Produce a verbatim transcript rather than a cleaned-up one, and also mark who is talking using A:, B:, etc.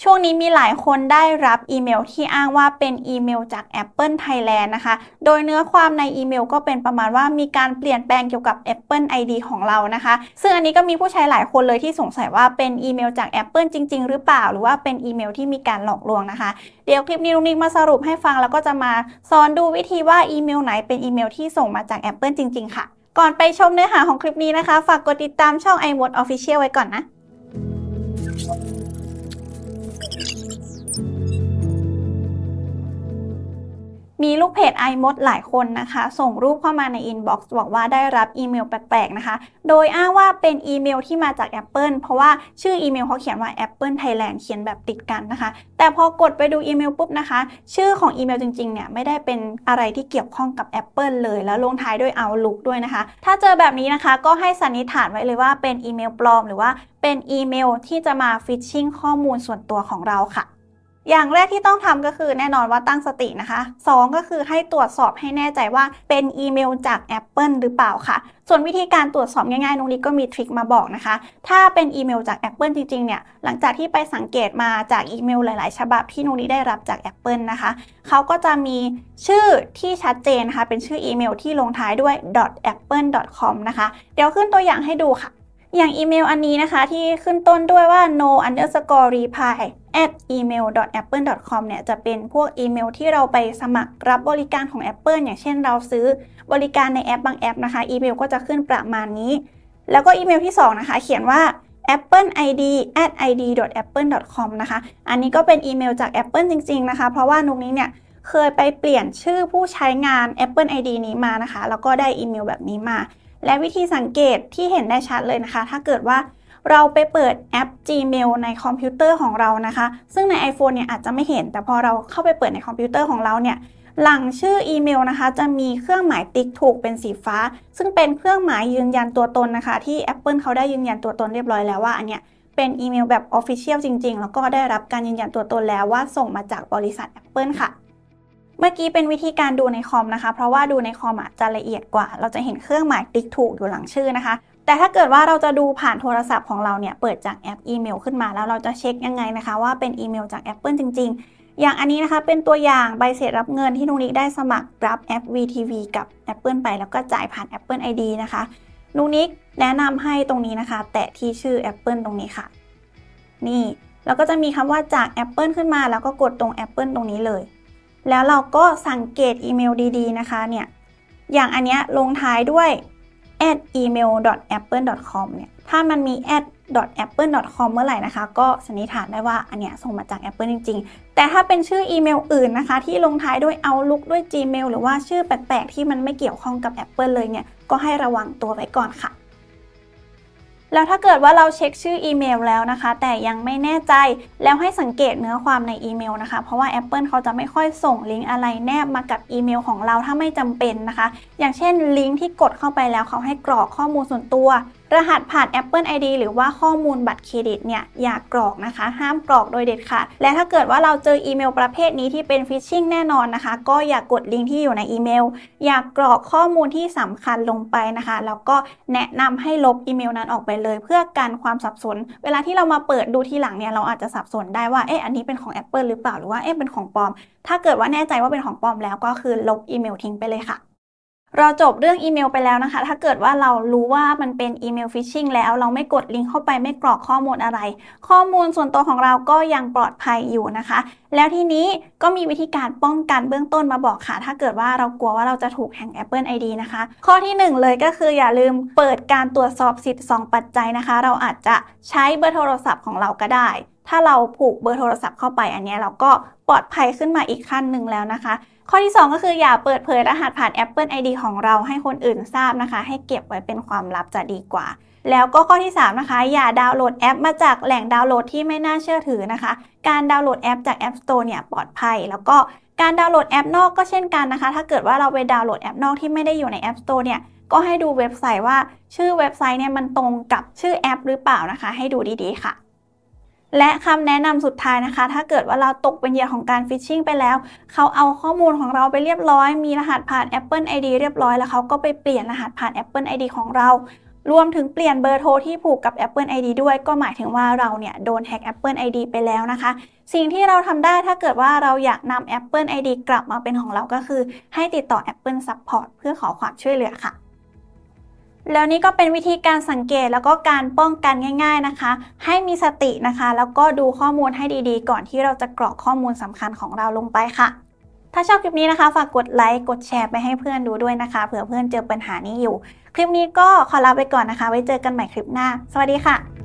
A: ช่วงนี้มีหลายคนได้รับอีเมลที่อ้างว่าเป็นอีเมลจาก Apple Thailand นะคะโดยเนื้อความในอีเมลก็เป็นประมาณว่ามีการเปลี่ยนแปลงเกี่ยวกับ Apple ไอ ดี ของเรานะคะซึ่งอันนี้ก็มีผู้ใช้หลายคนเลยที่สงสัยว่าเป็นอีเมลจาก Apple จริงๆหรือเปล่าหรือว่าเป็นอีเมลที่มีการหลอกลวงนะคะเดี๋ยวคลิปนี้ลุงนิกมาสรุปให้ฟังแล้วก็จะมาสอนดูวิธีว่าอีเมลไหนเป็นอีเมลที่ส่งมาจาก Apple จริงๆค่ะก่อนไปชมเนื้อหาของคลิปนี้นะคะฝากกดติดตามช่อง iMode Official ไว้ก่อนนะมีลูกเพจ iMode หลายคนนะคะส่งรูปเข้ามาในอินบ็อกซ์บอกว่าได้รับอีเมลแปลกๆนะคะโดยอ้างว่าเป็นอีเมลที่มาจาก Apple เพราะว่าชื่ออีเมลเขาเขียนว่า Apple Thailand เขียนแบบติดกันนะคะแต่พอกดไปดูอีเมลปุ๊บนะคะชื่อของอีเมลจริงๆเนี่ยไม่ได้เป็นอะไรที่เกี่ยวข้องกับ Apple เลยแล้วลงท้ายด้วย Outlook ด้วยนะคะถ้าเจอแบบนี้นะคะก็ให้สันนิษฐานไว้เลยว่าเป็นอีเมลปลอมหรือว่าเป็นอีเมลที่จะมาฟิชชิ่งข้อมูลส่วนตัวของเราค่ะอย่างแรกที่ต้องทำก็คือแน่นอนว่าตั้งสตินะคะสองก็คือให้ตรวจสอบให้แน่ใจว่าเป็นอีเมลจาก Apple หรือเปล่าค่ะส่วนวิธีการตรวจสอบง่ายๆนุ้งลิก็มีทริคมาบอกนะคะถ้าเป็นอีเมลจาก Apple จริงๆเนี่ยหลังจากที่ไปสังเกตมาจากอีเมลหลายๆฉบับที่นุ้งลิได้รับจาก Apple นะคะเขาก็จะมีชื่อที่ชัดเจนนะคะเป็นชื่ออีเมลที่ลงท้ายด้วย แอปเปิล ดอท คอม นะคะเดี๋ยวขึ้นตัวอย่างให้ดูค่ะอย่างอีเมลอันนี้นะคะที่ขึ้นต้นด้วยว่า no underscore reply at email dot apple dot com เนี่ยจะเป็นพวกอีเมลที่เราไปสมัครรับบริการของ Apple อย่างเช่นเราซื้อบริการในแอปบางแอปนะคะอีเมลก็จะขึ้นประมาณนี้แล้วก็อีเมลที่สองนะคะเขียนว่า apple id at id dot apple dot com นะคะอันนี้ก็เป็นอีเมลจาก Apple จริงๆนะคะเพราะว่านุกนี้เนี่ยเคยไปเปลี่ยนชื่อผู้ใช้งาน Apple ไอ ดี นี้มานะคะแล้วก็ได้อีเมลแบบนี้มาและวิธีสังเกตที่เห็นได้ชัดเลยนะคะถ้าเกิดว่าเราไปเปิดแอป Gmail ในคอมพิวเตอร์ของเรานะคะซึ่งใน iPhone เนี่ยอาจจะไม่เห็นแต่พอเราเข้าไปเปิดในคอมพิวเตอร์ของเราเนี่ยหลังชื่ออีเมลนะคะจะมีเครื่องหมายติ๊กถูกเป็นสีฟ้าซึ่งเป็นเครื่องหมายยืนยันตัวตนนะคะที่ Apple เขาได้ยืนยันตัวตนเรียบร้อยแล้วว่าอันเนี้ยเป็นอีเมลแบบ Official จริงๆแล้วก็ได้รับการยืนยันตัวตนแล้วว่าส่งมาจากบริษัท Apple ค่ะเมื่อกี้เป็นวิธีการดูในคอมนะคะเพราะว่าดูในคอมอ่ะจะละเอียดกว่าเราจะเห็นเครื่องหมายติ๊กถูกอยู่หลังชื่อนะคะแต่ถ้าเกิดว่าเราจะดูผ่านโทรศัพท์ของเราเนี่ยเปิดจากแอปอีเมลขึ้นมาแล้วเราจะเช็คยังไงนะคะว่าเป็นอีเมลจาก Apple จริงๆอย่างอันนี้นะคะเป็นตัวอย่างใบเสร็จรับเงินที่นุ้งนิกได้สมัครรับแอป วี ที วี กับ Apple ไปแล้วก็จ่ายผ่าน Apple ไอ ดี นะคะนุ้งนิกแนะนำให้ตรงนี้นะคะแตะที่ชื่อ Apple ตรงนี้ค่ะนี่แล้วก็จะมีคำว่าจาก Apple ขึ้นมาแล้วก็กดตรง Apple ตรงนี้เลยแล้วเราก็สังเกตอีเมลดีๆนะคะเนี่ยอย่างอันเนี้ยลงท้ายด้วย at email dot apple dot com เนี่ยถ้ามันมี at dot apple dot com เมื่อไหร่นะคะก็สันนิษฐานได้ว่าอันเนี้ยส่งมาจาก Apple จริงๆแต่ถ้าเป็นชื่ออีเมลอื่นนะคะที่ลงท้ายด้วย Outlook ด้วย Gmail หรือว่าชื่อแปลกๆที่มันไม่เกี่ยวข้องกับ Apple เลยเนี่ยก็ให้ระวังตัวไว้ก่อนค่ะแล้วถ้าเกิดว่าเราเช็คชื่ออีเมลแล้วนะคะแต่ยังไม่แน่ใจแล้วให้สังเกตเนื้อความในอีเมลนะคะเพราะว่า Apple เขาจะไม่ค่อยส่งลิงก์อะไรแนบมากับอีเมลของเราถ้าไม่จำเป็นนะคะอย่างเช่นลิงก์ที่กดเข้าไปแล้วเขาให้กรอกข้อมูลส่วนตัวรหัสผ่าน Apple ไอ ดี หรือว่าข้อมูลบัตรเครดิตเนี่ยอย่ากรอกนะคะห้ามกรอกโดยเด็ดขาดและถ้าเกิดว่าเราเจออีเมลประเภทนี้ที่เป็นฟิชชิ่งแน่นอนนะคะก็อย่ากดลิงก์ที่อยู่ในอีเมลอย่ากรอกข้อมูลที่สำคัญลงไปนะคะแล้วก็แนะนำให้ลบอีเมลนั้นออกไปเลยเพื่อกันความสับสนเวลาที่เรามาเปิดดูทีหลังเนี่ยเราอาจจะสับสนได้ว่าเอ๊ะอันนี้เป็นของ Apple หรือเปล่าหรือว่าเอ๊ะเป็นของปลอมถ้าเกิดว่าแน่ใจว่าเป็นของปลอมแล้วก็คือลบอีเมลทิ้งไปเลยค่ะเราจบเรื่องอีเมลไปแล้วนะคะถ้าเกิดว่าเรารู้ว่ามันเป็นอีเมลฟิชชิ่งแล้วเราไม่กดลิงก์เข้าไปไม่กรอกข้อมูลอะไรข้อมูลส่วนตัวของเราก็ยังปลอดภัยอยู่นะคะแล้วทีนี้ก็มีวิธีการป้องกันเบื้องต้นมาบอกค่ะถ้าเกิดว่าเรากลัวว่าเราจะถูกแฮ็ก Apple ไอ ดี นะคะข้อที่หนึ่งเลยก็คืออย่าลืมเปิดการตรวจสอบสิทธิ์สองปัจจัยนะคะเราอาจจะใช้เบอร์โทรศัพท์ของเราก็ได้ถ้าเราผูกเบอร์โทรศัพท์เข้าไปอันนี้เราก็ปลอดภัยขึ้นมาอีกขั้นหนึ่งแล้วนะคะข้อที่สองก็คืออย่าเปิดเผยรหัสผ่าน Apple ไอ ดี ของเราให้คนอื่นทราบนะคะให้เก็บไว้เป็นความลับจะดีกว่าแล้วก็ข้อที่สามนะคะอย่าดาวน์โหลดแอปมาจากแหล่งดาวน์โหลดที่ไม่น่าเชื่อถือนะคะการดาวน์โหลดแอปจาก App Store เนี่ยปลอดภัยแล้วก็การดาวน์โหลดแอปนอกก็เช่นกันนะคะถ้าเกิดว่าเราไปดาวน์โหลดแอปนอกที่ไม่ได้อยู่ใน App Store เนี่ยก็ให้ดูเว็บไซต์ว่าชื่อเว็บไซต์เนี่ยมันตรงกับชื่อแอปหรือเปล่านะคะให้ดูดีๆค่ะและคำแนะนำสุดท้ายนะคะถ้าเกิดว่าเราตกเป็นเหยื่อของการฟิชชิ่งไปแล้วเขาเอาข้อมูลของเราไปเรียบร้อยมีรหัสผ่าน Apple ไอ ดี เรียบร้อยแล้วเขาก็ไปเปลี่ยนรหัสผ่าน Apple ไอ ดี ของเรารวมถึงเปลี่ยนเบอร์โทรที่ผูกกับ Apple ไอ ดี ด้วยก็หมายถึงว่าเราเนี่ยโดนแฮ็ก Apple ไอ ดี ไปแล้วนะคะสิ่งที่เราทำได้ถ้าเกิดว่าเราอยากนำ Apple ไอ ดี กลับมาเป็นของเราก็คือให้ติดต่อ Apple Support เพื่อขอความช่วยเหลือค่ะแล้วนี่ก็เป็นวิธีการสังเกตแล้วก็การป้องกันง่ายๆนะคะให้มีสตินะคะแล้วก็ดูข้อมูลให้ดีๆก่อนที่เราจะกรอกข้อมูลสำคัญของเราลงไปค่ะถ้าชอบคลิปนี้นะคะฝากกดไลค์กดแชร์ไปให้เพื่อนดูด้วยนะคะเผื่อเพื่อนเจอปัญหานี้อยู่คลิปนี้ก็ขอลาไปก่อนนะคะไว้เจอกันใหม่คลิปหน้าสวัสดีค่ะ